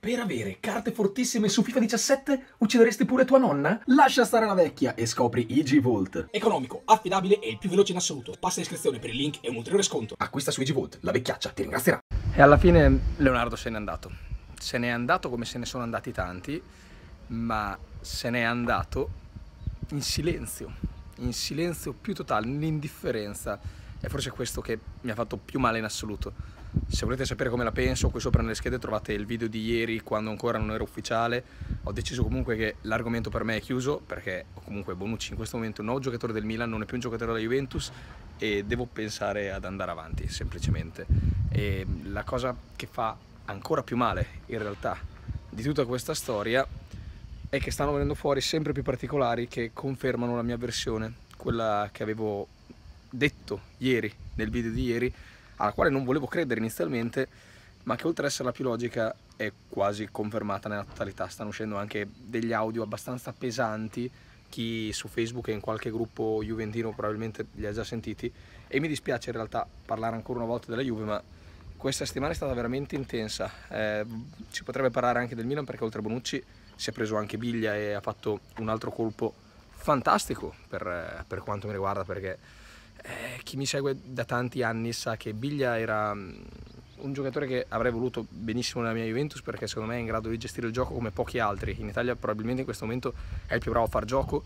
Per avere carte fortissime su FIFA 17 uccideresti pure tua nonna? Lascia stare la vecchia e scopri EG-Volt. Economico, affidabile e il più veloce in assoluto. Passa l'iscrizione per il link e un ulteriore sconto. Acquista su EG-Volt, la vecchiaccia ti ringrazierà. E alla fine Leonardo se n'è andato. Se n'è andato come se ne sono andati tanti, ma se n'è andato in silenzio più totale, nell'indifferenza. E forse è questo che mi ha fatto più male in assoluto. Se volete sapere come la penso, qui sopra nelle schede trovate il video di ieri, quando ancora non era ufficiale. Ho deciso comunque che l'argomento per me è chiuso, perché comunque Bonucci in questo momento è un nuovo giocatore del Milan, non è più un giocatore della Juventus e devo pensare ad andare avanti, semplicemente. E la cosa che fa ancora più male, in realtà, di tutta questa storia è che stanno venendo fuori sempre più particolari che confermano la mia versione, quella che avevo detto ieri, nel video di ieri, alla quale non volevo credere inizialmente, ma che oltre ad essere la più logica è quasi confermata nella totalità. Stanno uscendo anche degli audio abbastanza pesanti, chi su Facebook e in qualche gruppo juventino probabilmente li ha già sentiti, e mi dispiace in realtà parlare ancora una volta della Juve, ma questa settimana è stata veramente intensa. Si potrebbe parlare anche del Milan, perché oltre a Bonucci si è preso anche Biglia e ha fatto un altro colpo fantastico per quanto mi riguarda, perché chi mi segue da tanti anni sa che Biglia era un giocatore che avrei voluto benissimo nella mia Juventus, perché secondo me è in grado di gestire il gioco come pochi altri. In Italia probabilmente in questo momento è il più bravo a far gioco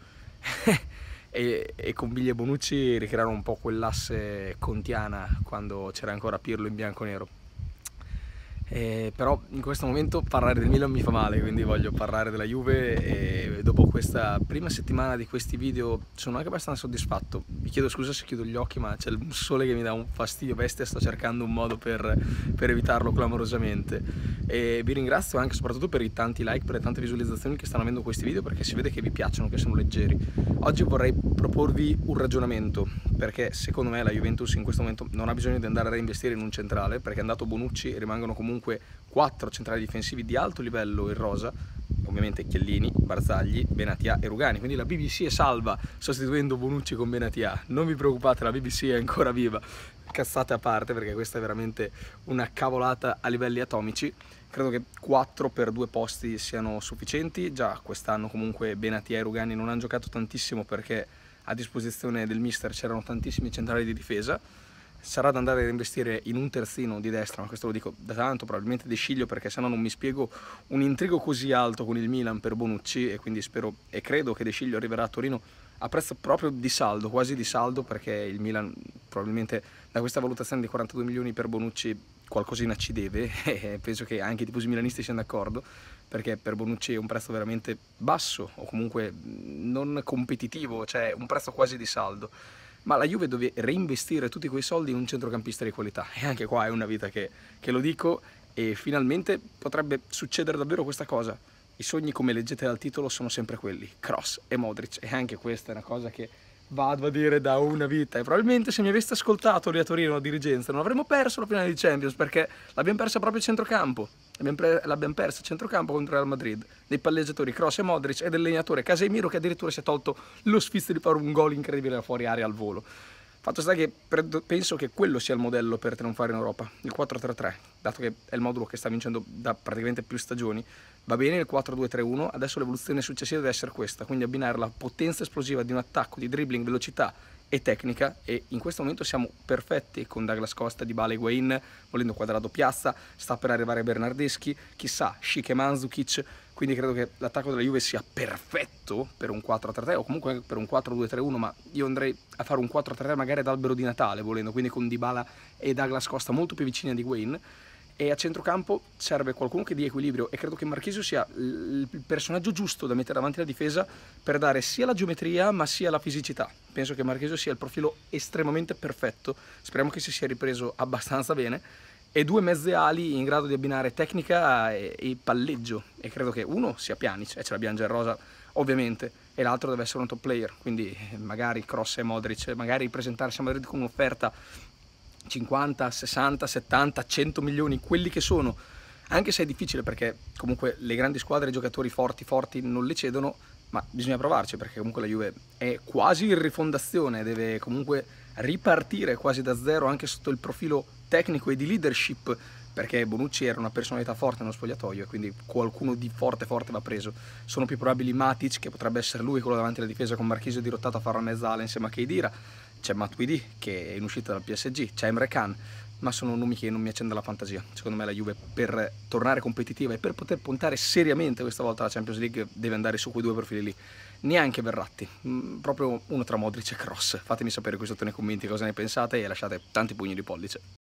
e con Biglia e Bonucci ricrearono un po' quell'asse contiana quando c'era ancora Pirlo in bianco-nero. Però in questo momento parlare del Milan mi fa male, quindi voglio parlare della Juve, e dopo questa prima settimana di questi video sono anche abbastanza soddisfatto. Vi chiedo scusa se chiudo gli occhi, ma c'è il sole che mi dà un fastidio bestia, sto cercando un modo per evitarlo clamorosamente. E vi ringrazio anche soprattutto per i tanti like, per le tante visualizzazioni che stanno avendo questi video, perché si vede che vi piacciono, che sono leggeri. Oggi vorrei proporvi un ragionamento, perché secondo me la Juventus in questo momento non ha bisogno di andare a reinvestire in un centrale, perché è andato Bonucci e rimangono comunque 4 centrali difensivi di alto livello in rosa, ovviamente Chiellini, Barzagli, Benatia e Rugani, quindi la BBC è salva sostituendo Bonucci con Benatia. Non vi preoccupate, la BBC è ancora viva, cazzate a parte, perché questa è veramente una cavolata a livelli atomici. Credo che 4 per 2 posti siano sufficienti. Già quest'anno comunque Benatia e Rugani non hanno giocato tantissimo, perché a disposizione del mister c'erano tantissimi centrali di difesa. Sarà da andare a investire in un terzino di destra, ma questo lo dico da tanto, probabilmente De Sciglio, perché sennò non mi spiego un intrigo così alto con il Milan per Bonucci, e quindi spero e credo che De Sciglio arriverà a Torino a prezzo proprio di saldo, quasi di saldo, perché il Milan probabilmente da questa valutazione di 42 milioni per Bonucci qualcosina ci deve, e penso che anche i tifosi milanisti siano d'accordo, perché per Bonucci è un prezzo veramente basso, o comunque non competitivo, cioè un prezzo quasi di saldo. Ma la Juve deve reinvestire tutti quei soldi in un centrocampista di qualità, e anche qua è una vita che lo dico, e finalmente potrebbe succedere davvero questa cosa. I sogni, come leggete dal titolo, sono sempre quelli, Kroos e Modric, e anche questa è una cosa che vado a dire da una vita, e probabilmente se mi aveste ascoltato lì a Torino la dirigenza non avremmo perso la finale di Champions, perché l'abbiamo persa proprio a centrocampo. L'abbiamo persa a centrocampo contro il Real Madrid, dei palleggiatori Kroos e Modric e del legnatore Casemiro, che addirittura si è tolto lo sfizio di fare un gol incredibile da fuori area al volo. Fatto sta che penso che quello sia il modello per trionfare in Europa, il 4-3-3, dato che è il modulo che sta vincendo da praticamente più stagioni. Va bene il 4-2-3-1, adesso l'evoluzione successiva deve essere questa, quindi abbinare la potenza esplosiva di un attacco, di dribbling, velocità e tecnica, e in questo momento siamo perfetti con Douglas Costa, Dybala, Higuain, volendo Quadrado Piazza, sta per arrivare Bernardeschi, chissà, Schick e Mandzukic, quindi credo che l'attacco della Juve sia perfetto per un 4-3-3 o comunque per un 4-2-3-1, ma io andrei a fare un 4-3-3 magari ad albero di Natale, volendo, quindi con Dybala e Douglas Costa molto più vicini di Higuain. E a centrocampo serve qualcuno che dia equilibrio, e credo che Marchisio sia il personaggio giusto da mettere davanti alla difesa per dare sia la geometria ma sia la fisicità. Penso che Marchisio sia il profilo estremamente perfetto, speriamo che si sia ripreso abbastanza bene, e 2 mezze ali in grado di abbinare tecnica e palleggio, e credo che uno sia Pjanic, e ce l'abbiamo già in rosa ovviamente, e l'altro deve essere un top player, quindi magari Kroos e Modric, magari presentarsi a Madrid con un'offerta 50, 60, 70, 100 milioni, quelli che sono, anche se è difficile, perché comunque le grandi squadre, i giocatori forti non li cedono, ma bisogna provarci, perché comunque la Juve è quasi in rifondazione, deve comunque ripartire quasi da zero anche sotto il profilo tecnico e di leadership perché Bonucci era una personalità forte nello spogliatoio e quindi qualcuno di forte va preso. Sono più probabili Matic, che potrebbe essere lui quello davanti alla difesa con Marchisio dirottato a fare la mezza ala insieme a Khedira, c'è Matuidi che è in uscita dal PSG, c'è Emre Can, ma sono nomi che non mi accende la fantasia. Secondo me la Juve, per tornare competitiva e per poter puntare seriamente questa volta alla Champions League, deve andare su quei due profili lì. Neanche Verratti, proprio uno tra Modric e Kroos. Fatemi sapere qui sotto nei commenti cosa ne pensate e lasciate tanti pugni di pollice.